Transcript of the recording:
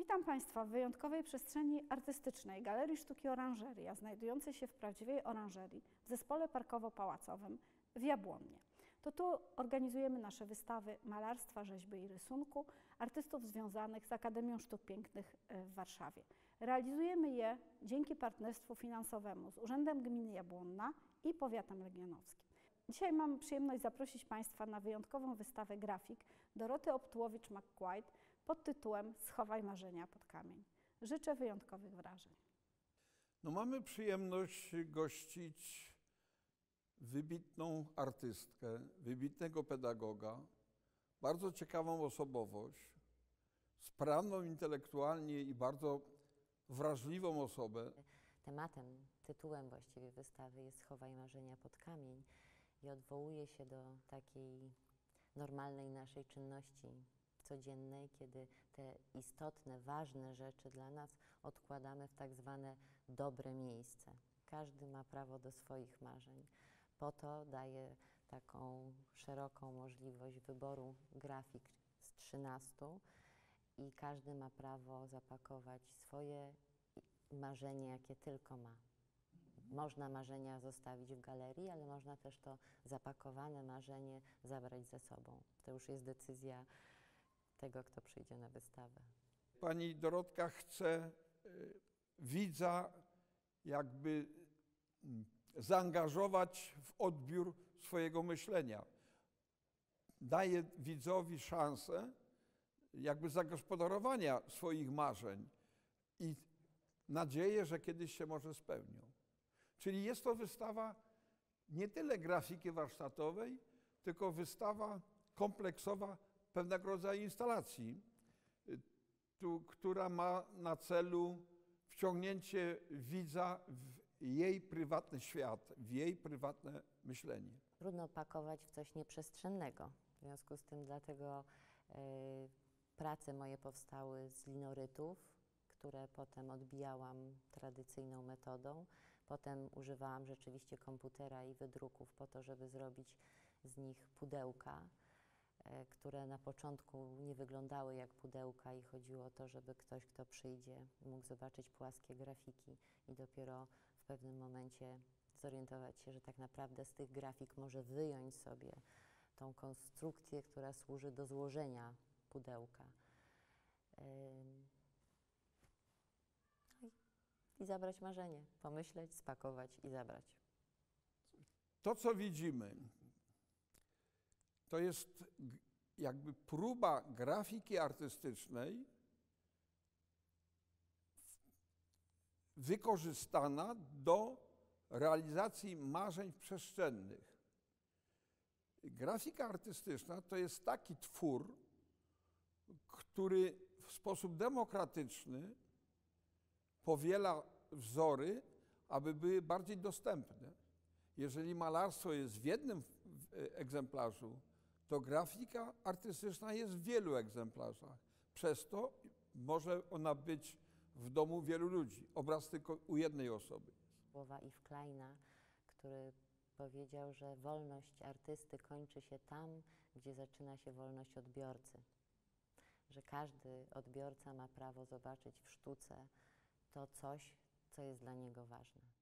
Witam Państwa w wyjątkowej przestrzeni artystycznej Galerii Sztuki Oranżeria, znajdującej się w prawdziwej oranżerii w Zespole Parkowo-Pałacowym w Jabłonnie. To tu organizujemy nasze wystawy malarstwa, rzeźby i rysunku artystów związanych z Akademią Sztuk Pięknych w Warszawie. Realizujemy je dzięki partnerstwu finansowemu z Urzędem Gminy Jabłonna i Powiatem Legionowskim. Dzisiaj mam przyjemność zaprosić Państwa na wyjątkową wystawę grafik Doroty Optułowicz-McQuaid pod tytułem „Schowaj marzenia pod kamień”. Życzę wyjątkowych wrażeń. Mamy przyjemność gościć wybitną artystkę, wybitnego pedagoga, bardzo ciekawą osobowość, sprawną intelektualnie i bardzo wrażliwą osobę. Tematem, tytułem właściwie wystawy jest „Schowaj marzenia pod kamień” i odwołuje się do takiej normalnej naszej czynności codziennej, kiedy te istotne, ważne rzeczy dla nas odkładamy w tak zwane dobre miejsce. Każdy ma prawo do swoich marzeń. Po to daje taką szeroką możliwość wyboru grafik z 13 i każdy ma prawo zapakować swoje marzenie, jakie tylko ma. Można marzenia zostawić w galerii, ale można też to zapakowane marzenie zabrać ze sobą. To już jest decyzja tego, kto przyjdzie na wystawę. Pani Dorotka chce widza jakby zaangażować w odbiór swojego myślenia. Daje widzowi szansę jakby zagospodarowania swoich marzeń i nadzieję, że kiedyś się może spełnią. Czyli jest to wystawa nie tyle grafiki warsztatowej, tylko wystawa kompleksowa pewnego rodzaju instalacji, która ma na celu wciągnięcie widza w jej prywatny świat, w jej prywatne myślenie. Trudno pakować w coś nieprzestrzennego. W związku z tym dlatego prace moje powstały z linorytów, które potem odbijałam tradycyjną metodą. Potem używałam rzeczywiście komputera i wydruków po to, żeby zrobić z nich pudełka, które na początku nie wyglądały jak pudełka i chodziło o to, żeby ktoś, kto przyjdzie, mógł zobaczyć płaskie grafiki i dopiero w pewnym momencie zorientować się, że tak naprawdę z tych grafik może wyjąć sobie tą konstrukcję, która służy do złożenia pudełka. I zabrać marzenie, pomyśleć, spakować i zabrać. To, co widzimy, to jest jakby próba grafiki artystycznej wykorzystana do realizacji marzeń przestrzennych. Grafika artystyczna to jest taki twór, który w sposób demokratyczny powiela wzory, aby były bardziej dostępne. Jeżeli malarstwo jest w jednym egzemplarzu, to grafika artystyczna jest w wielu egzemplarzach. Przez to może ona być w domu wielu ludzi. Obraz tylko u jednej osoby. Słowa Yves Kleina, który powiedział, że wolność artysty kończy się tam, gdzie zaczyna się wolność odbiorcy. Że każdy odbiorca ma prawo zobaczyć w sztuce to coś, co jest dla niego ważne.